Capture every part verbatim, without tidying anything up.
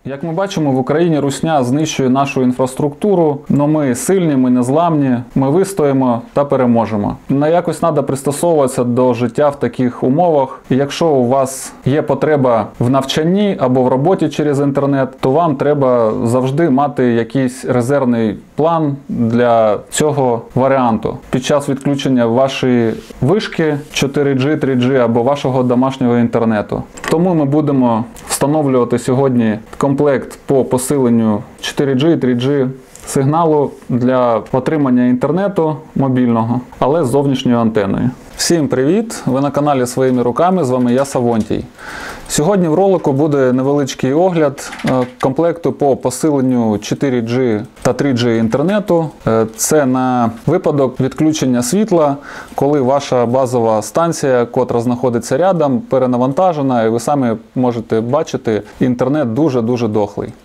Як ми бачимо, в Україні русня знищує нашу інфраструктуру, але ми сильні, ми незламні, ми вистоїмо та переможемо. На якось треба пристосовуватися до життя в таких умовах. І якщо у вас є потреба в навчанні або в роботі через інтернет, то вам треба завжди мати якийсь резервний план для цього варіанту. Під час відключення вашої вишки чотири джі, три джі або вашого домашнього інтернету. Тому ми будемо встановлювати сьогодні комплект по посиленню чотири джі, три джі сигналу для отримання інтернету мобільного, але з зовнішньою антеною. Всім привіт! Ви на каналі Своїми руками, з вами я, Савонтій. Сьогодні в ролику буде невеличкий огляд комплекту по посиленню чотири джі та три джі інтернету. Це на випадок відключення світла, коли ваша базова станція, котра знаходиться рядом, перенавантажена, і ви самі можете бачити, інтернет дуже-дуже дохлий.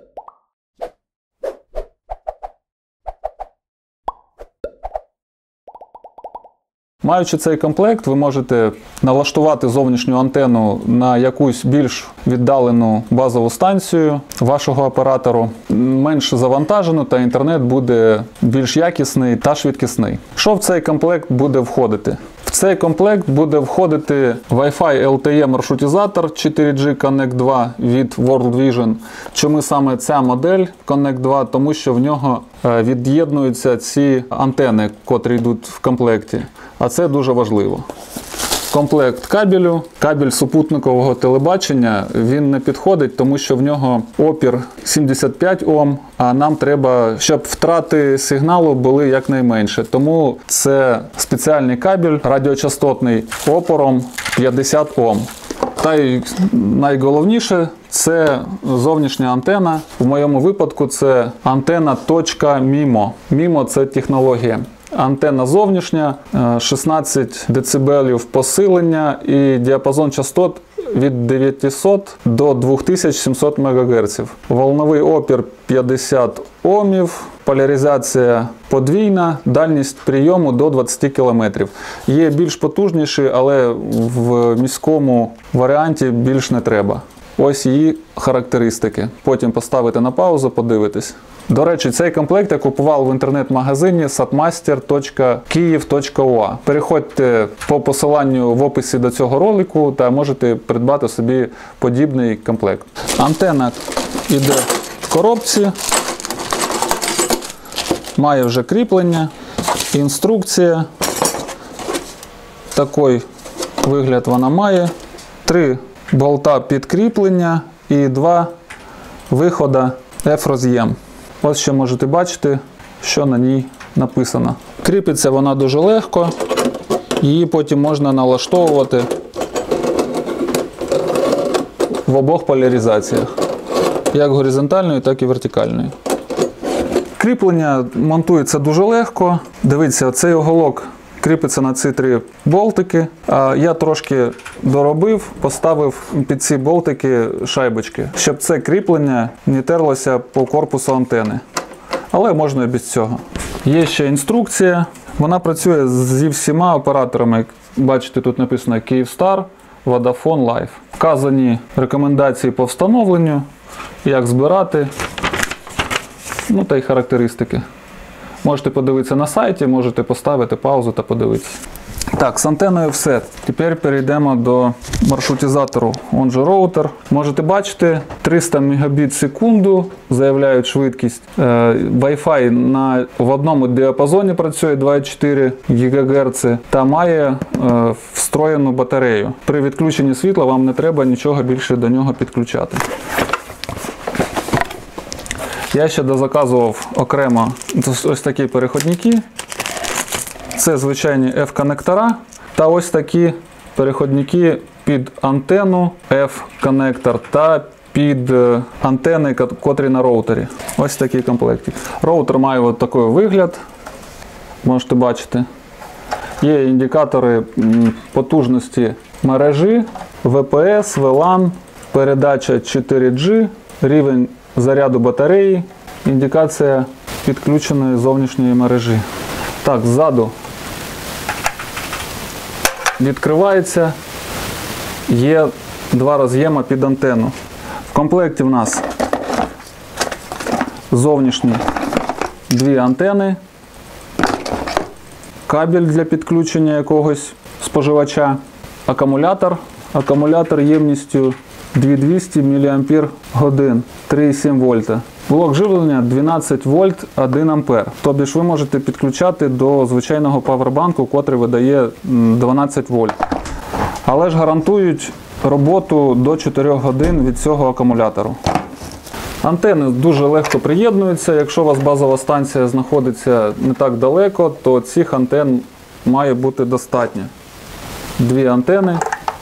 Маючи цей комплект, ви можете налаштувати зовнішню антенну на якусь більш віддалену базову станцію вашого оператору, менш завантажену, та інтернет буде більш якісний та швидкісний. Що в цей комплект буде входити? В цей комплект буде входити Wi-Fi ел ті і маршрутизатор чотири джі Connect два від World Vision. Чому саме ця модель Connect два? Тому що в нього від'єднуються ці антени, котрі йдуть в комплекті. А це дуже важливо. Комплект кабелю, кабель супутникового телебачення, він не підходить, тому що в нього опір сімдесят п'ять Ом, а нам треба, щоб втрати сигналу були якнайменше. Тому це спеціальний кабель радіочастотний опором п'ятдесят Ом. Та й найголовніше – це зовнішня антена. В моєму випадку це антена .мімо. мімо – це технологія. Антенна зовнішня, шістнадцять децибелів посилення і діапазон частот від дев'ятисот до двох тисяч сімсот мегагерців. Волновий опір п'ятдесят Омів, поляризація подвійна, дальність прийому до двадцяти кілометрів. Є більш потужніші, але в міському варіанті більш не треба. Ось її характеристики. Потім поставити на паузу, подивитись. До речі, цей комплект я купував в інтернет-магазині сатмастер точка київ точка о а. Переходьте по посиланню в описі до цього ролику та можете придбати собі подібний комплект. Антенна йде в коробці, має вже кріплення, інструкція. Такий вигляд вона має. Три болта підкріплення і два виходи F-роз'єм. Ось що можете бачити, що на ній написано. Кріпиться вона дуже легко, її потім можна налаштовувати в обох поляризаціях, як горизонтальною, так і вертикальною. Кріплення монтується дуже легко. Дивіться, цей оголок кріпиться на ці три болтики. Я трошки доробив, поставив під ці болтики шайбочки, щоб це кріплення не терлося по корпусу антени. Але можна і без цього. Є ще інструкція. Вона працює зі всіма операторами. Бачите, тут написано Kyivstar, Vodafone Life. Вказані рекомендації по встановленню, як збирати, ну та й характеристики. Можете подивитися на сайті, можете поставити паузу та подивитися. Так, з антеною все. Тепер перейдемо до маршрутизатору, он же роутер. Можете бачити, триста мегабіт в секунду, заявляють швидкість. Wi-Fi на, в одному діапазоні працює двадцять чотири гігагерци та має е, встроєну батарею. При відключенні світла вам не треба нічого більше до нього підключати. Я ще дозаказував окремо ось такі переходники. Це звичайні F-коннектора та ось такі переходники під антенну F-коннектор та під антени, котрі на роутері. Ось такий комплектик. Роутер має ось такий вигляд, можете бачити. Є індикатори потужності мережі, ве пе ес, ве лан, передача чотири джі, рівень заряду батареї, індикація підключеної зовнішньої мережі. Так, ззаду відкривається, є два роз'єми під антенну. В комплекті в нас зовнішні дві антени, кабель для підключення якогось споживача, акумулятор, акумулятор ємністю дві тисячі двісті міліампер годин, три і сім вольта. Блок живлення дванадцять вольт, один ампер. Тобто ви можете підключати до звичайного павербанку, котрий видає дванадцять вольт. Але ж гарантують роботу до чотирьох годин від цього акумулятору. Антени дуже легко приєднуються. Якщо у вас базова станція знаходиться не так далеко, то цих антен має бути достатньо. Дві антени.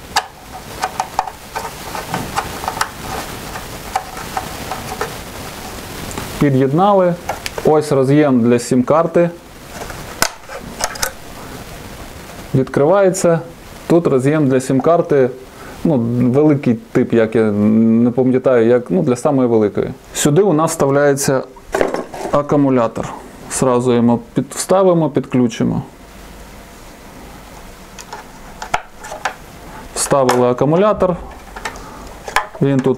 Під'єднали. Ось роз'єм для сім-карти. Відкривається. Тут роз'єм для сім-карти, ну, великий тип, як я не пам'ятаю, як, ну, для самої великої. Сюди у нас вставляється акумулятор. Зразу його підставимо, підключимо. Вставили акумулятор. Він тут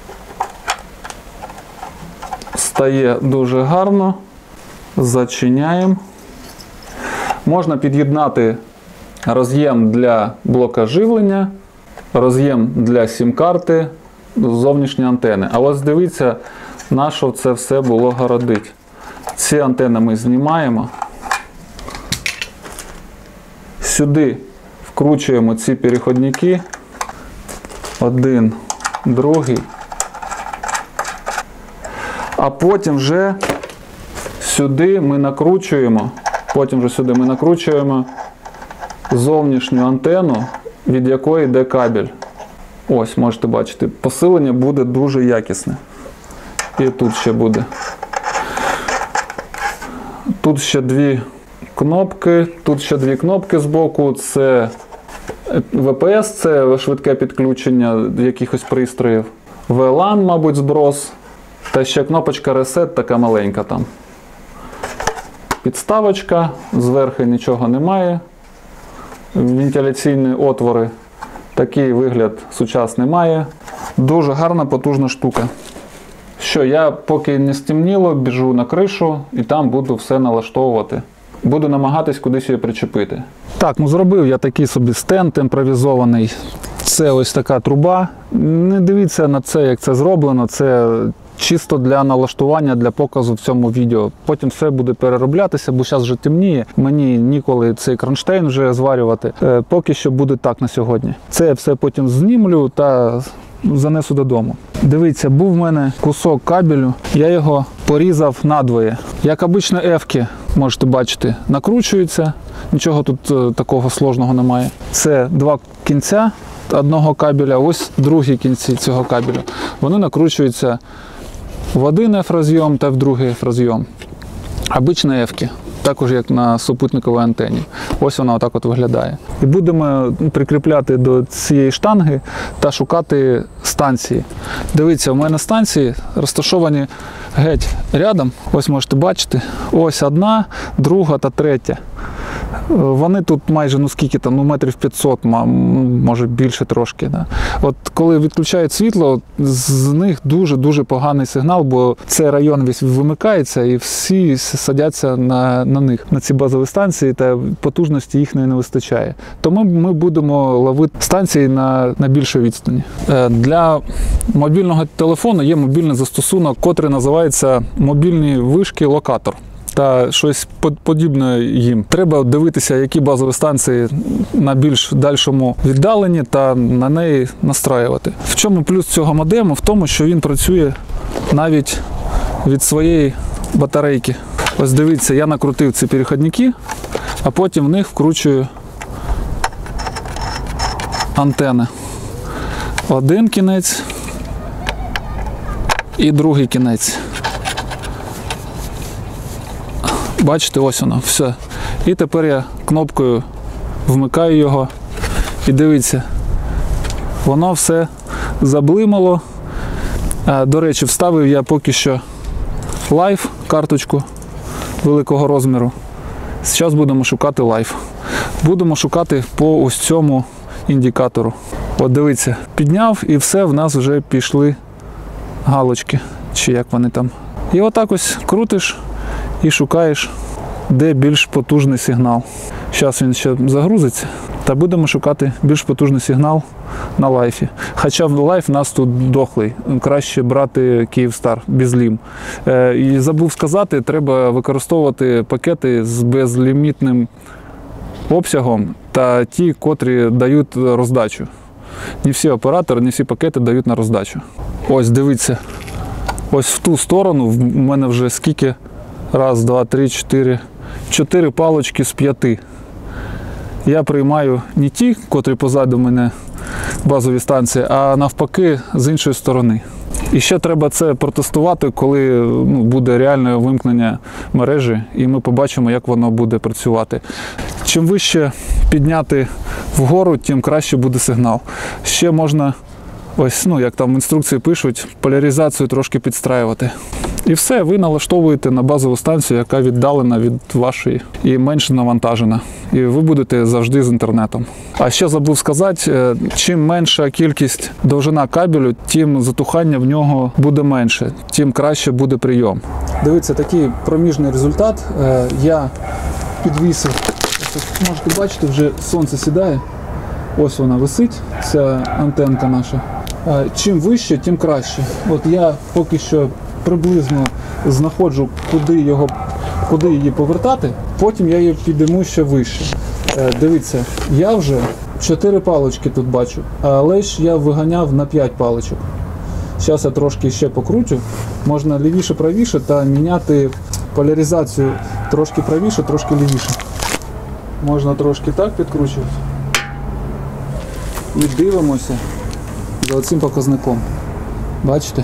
стає дуже гарно. Зачиняємо. Можна під'єднати роз'єм для блока живлення, роз'єм для сім-карти, зовнішні антени. А ось дивіться, на що це все було городить. Ці антени ми знімаємо. Сюди вкручуємо ці переходники. Один, другий. А потім вже сюди ми накручуємо, потім вже сюди ми накручуємо зовнішню антенну, від якої йде кабель. Ось, можете бачити, посилення буде дуже якісне. І тут ще буде. Тут ще дві кнопки, тут ще дві кнопки збоку. Це ве пе ес, це швидке підключення якихось пристроїв. ве лан, мабуть, зброс. Та ще кнопочка Reset, така маленька там. Підставочка, зверху нічого немає. Вентиляційні отвори. Такий вигляд сучасний має. Дуже гарна, потужна штука. Що, я поки не стемніло, біжу на кришу і там буду все налаштовувати. Буду намагатись кудись її причепити. Так, ну зробив я такий собі стенд імпровізований. Це ось така труба. Не дивіться на це, як це зроблено. Це чисто для налаштування, для показу в цьому відео. Потім все буде перероблятися, бо зараз вже темніє. Мені ніколи цей кронштейн вже зварювати. Е, поки що буде так на сьогодні. Це я все потім знімлю та занесу додому. Дивіться, був в мене кусок кабелю, я його порізав надвоє. Як обично ефки, можете бачити, накручуються. Нічого тут е, такого сложного немає. Це два кінця одного кабеля, ось другі кінці цього кабелю. Вони накручуються в один еф-розйом та в другий еф-розйом. Обичні ефки, також як на супутниковій антені. Ось вона отак от виглядає. І будемо прикріпляти до цієї штанги та шукати станції. Дивіться, у мене станції розташовані геть рядом. Ось можете бачити. Ось одна, друга та третя. Вони тут майже, ну скільки там, ну метрів п'ятсот, може більше трошки. Да. От коли відключають світло, з них дуже-дуже поганий сигнал, бо цей район весь вимикається і всі садяться на, на них, на ці базові станції, та потужності їхньої не вистачає. Тому ми будемо ловити станції на, на більшій відстані. Для мобільного телефону є мобільний застосунок, котрий називається мобільні вишки локатор. Та щось подібне їм. Треба дивитися, які базові станції на більш дальшому віддаленні та на неї настраювати. В чому плюс цього модему? В тому, що він працює навіть від своєї батарейки. Ось дивіться, я накрутив ці переходники, а потім в них вкручую антени. Один кінець і другий кінець. Бачите, ось воно, все. І тепер я кнопкою вмикаю його і дивіться, воно все заблимало. До речі, вставив я поки що лайф карточку великого розміру. Зараз будемо шукати лайф. Будемо шукати по ось цьому індикатору. От дивіться, підняв і все, в нас вже пішли галочки, чи як вони там І отак ось крутиш і шукаєш, де більш потужний сигнал. Зараз він ще загрузиться, та будемо шукати більш потужний сигнал на лайфі. Хоча лайф у нас тут дохлий, краще брати Kyivstar безлім. Е, і забув сказати, треба використовувати пакети з безлімітним обсягом та ті, котрі дають роздачу. Не всі оператори, не всі пакети дають на роздачу. Ось, дивіться, ось в ту сторону в мене вже скільки? Раз, два, три, чотири. Чотири палочки з п'яти. Я приймаю не ті, котрі позаду мене базові станції, а навпаки з іншої сторони. І ще треба це протестувати, коли ну, буде реальне вимкнення мережі, і ми побачимо, як воно буде працювати. Чим вище підняти вгору, тим краще буде сигнал. Ще можна, ось, ну, як там в інструкції пишуть, поляризацію трошки підстраювати. І все, ви налаштовуєте на базову станцію, яка віддалена від вашої і менше навантажена. І ви будете завжди з інтернетом. А ще забув сказати, чим менша кількість довжина кабелю, тим затухання в нього буде менше, тим краще буде прийом. Дивіться, такий проміжний результат. Я підвісив, можете бачити, вже сонце сідає. Ось вона висить, ця антенка наша. Чим вище, тим краще. От я поки що приблизно знаходжу, куди, його, куди її повертати, потім я її підійму ще вище. Е, дивіться, я вже чотири палочки тут бачу, але ж я виганяв на п'ять палочок. Зараз я трошки ще покручу, можна лівіше-правіше та міняти поляризацію трошки правіше, трошки лівіше. Можна трошки так підкручувати. І дивимося за цим показником. Бачите?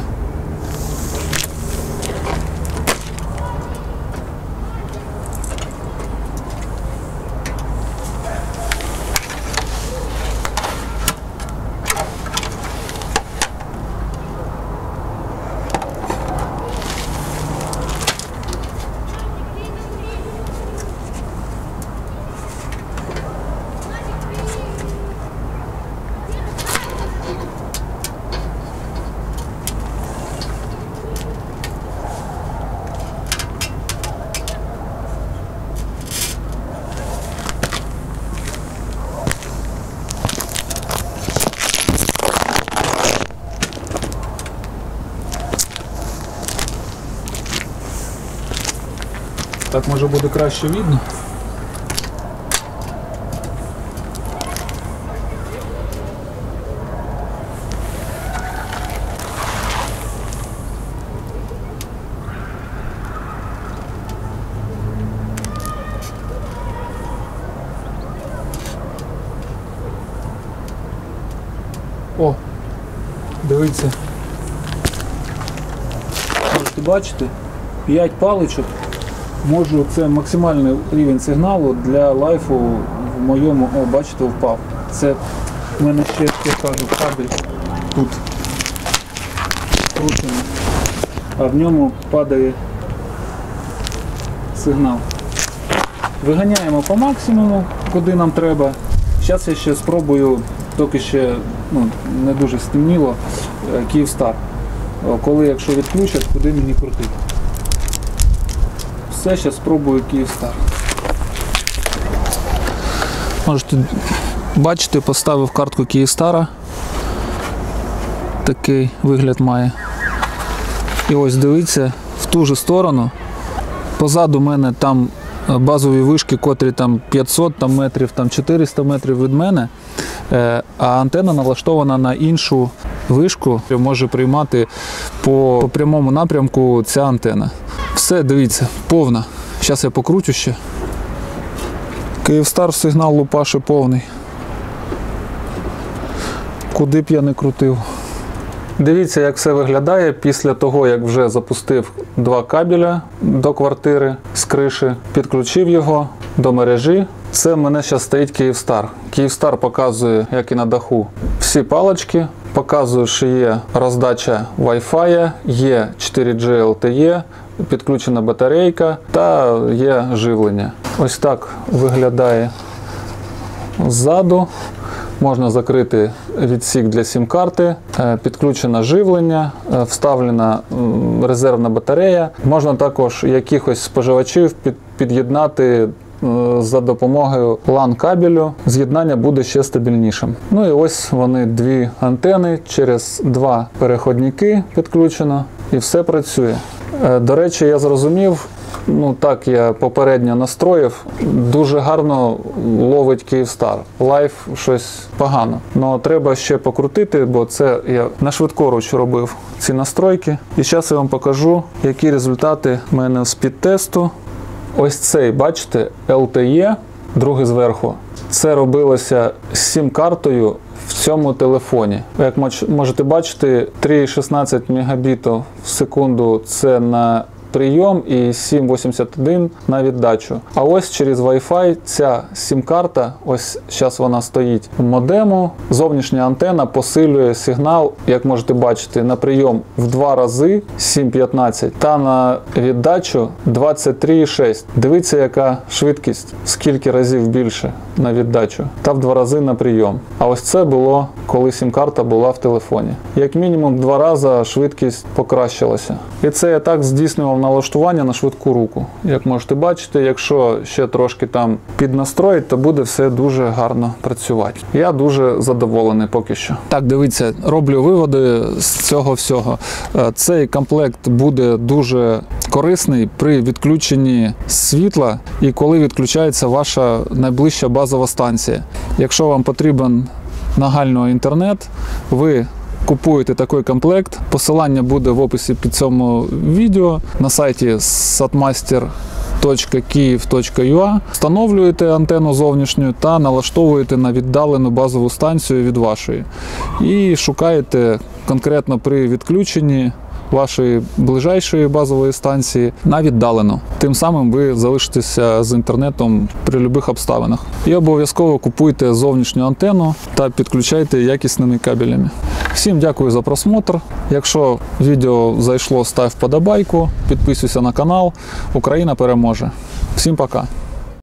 Так може буде краще видно. О, дивіться. Можете бачити, п'ять паличок. Можу, це максимальний рівень сигналу для лайфу в моєму, о, бачите, впав. Це в мене ще, я кажу, кабель тут кручений, а в ньому падає сигнал. Виганяємо по максимуму, куди нам треба. Зараз я ще спробую, доки ще ну, не дуже стемніло, Kyivstar. Коли, якщо відключать, куди мені крутити. Все, зараз спробую Kyivstar. Можете бачити, поставив картку Kyivstar. Такий вигляд має. І ось дивіться, в ту же сторону. Позаду мене там базові вишки, котрі там п'ятсот там, метрів, там чотириста метрів від мене. А антенна налаштована на іншу вишку, може приймати по, по прямому напрямку ця антенна. Все, дивіться, повна. Зараз я покручу ще. Kyivstar сигнал лупаше повний. Куди б я не крутив. Дивіться, як все виглядає після того, як вже запустив два кабеля до квартири з криші, підключив його до мережі. Це в мене зараз стоїть Kyivstar. Kyivstar показує, як і на даху, всі палочки. Показує, що є роздача Wi-Fi, є чотири джі ел те е, підключена батарейка та є живлення. Ось так виглядає ззаду. можна закрити відсік для сім-карти, підключено живлення, вставлена резервна батарея. Можна також якихось споживачів під'єднати за допомогою лан-кабелю. З'єднання буде ще стабільнішим. Ну і ось вони, дві антени, через два переходники підключено, і все працює. До речі, я зрозумів, ну так я попередньо настроїв, дуже гарно ловить Kyivstar. Лайв щось погано. Но треба ще покрутити, бо це я на швидкоруч робив ці настройки. І зараз я вам покажу, які результати в мене з підтесту. Ось цей, бачите, ел те і, другий зверху. Це робилося з сім-картою в цьому телефоні. Як можете бачити, три цілих шістнадцять мегабітів в секунду це на прийом і сім вісімдесят один на віддачу. А ось через Wi-Fi ця сім-карта, ось зараз вона стоїть в модему, зовнішня антена посилює сигнал, як можете бачити, на прийом в два рази сім п'ятнадцять та на віддачу двадцять три цілих шість. Дивіться, яка швидкість, скільки разів більше на віддачу та в два рази на прийом. А ось це було, коли сім-карта була в телефоні. Як мінімум в два рази швидкість покращилася. І це я так здійснював налаштування на швидку руку. Як можете бачити, якщо ще трошки там піднастроїть, то буде все дуже гарно працювати. Я дуже задоволений поки що. Так, дивіться, роблю виводи з цього всього. Цей комплект буде дуже корисний при відключенні світла і коли відключається ваша найближча базова станція. Якщо вам потрібен нагально інтернет, ви купуєте такий комплект. Посилання буде в описі під цьому відео на сайті сатмастер точка київ точка ю а. Встановлюєте антенну зовнішню та налаштовуєте на віддалену базову станцію від вашої. І шукаєте конкретно при відключенні вашої ближайшої базової станції на віддалену. Тим самим ви залишитеся з інтернетом при будь-яких обставинах. І обов'язково купуйте зовнішню антенну та підключайте якісними кабелями. Всім дякую за просмотр. Якщо відео зайшло, став вподобайку, підписуйся на канал. Україна переможе. Всім пока!